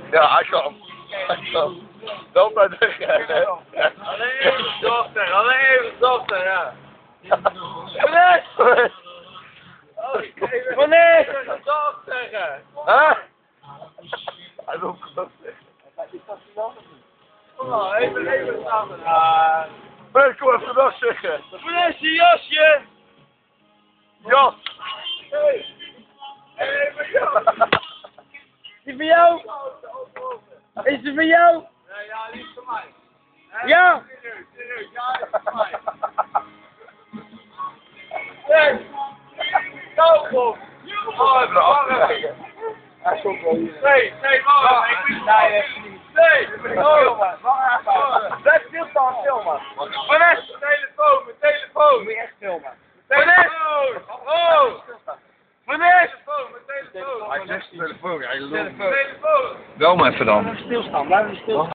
Ja, hij kan. Hij kan. Dat bij de hè. Alleen even dochter, alleen even dochter, ja. Wanneer? Wanneer? Dag zeggen. Huh? Hij wil ook Oh, even samen. Wanneer kom even dag zeggen? Wanneer is je jasje? Ja. Hey. Even jou. Is die voor jou? Is die voor jou? Ja, die is voor mij. Ja. Serieus, ja, die is voor mij. Hey. Kom op. Oh, wacht even. Hij komt wel hier. Nee, wacht even. Nee, oh. Blijf stilstaan, filmen. Vanessa, mijn telefoon. Moet je echt filmen. Vanessa! Oh! Vanessa! Mijn telefoon. Hij zegt telefoon, hij loopt. Telefoon. Bel me even dan. Stilstaan, blijf stilstaan.